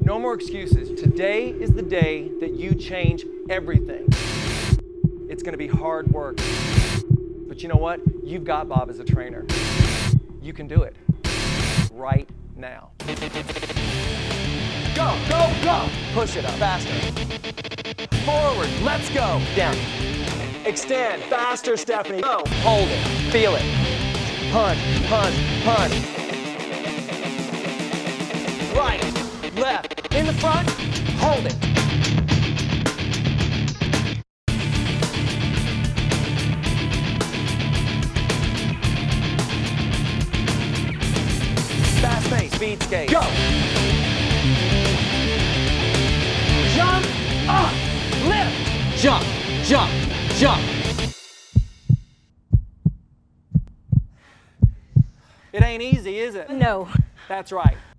No more excuses. Today is the day that you change everything. It's going to be hard work. But you know what? You've got Bob as a trainer. You can do it right now. Go, go, go! Push it up, faster. Forward, let's go. Down. Extend, faster, Stephanie. Go. Hold it, feel it. Punch, punch, punch. Right, left, in the front, hold it. Fast pace, speed skate. Go. Jump, up, lift. Jump, jump, jump. It ain't easy, is it? No. That's right.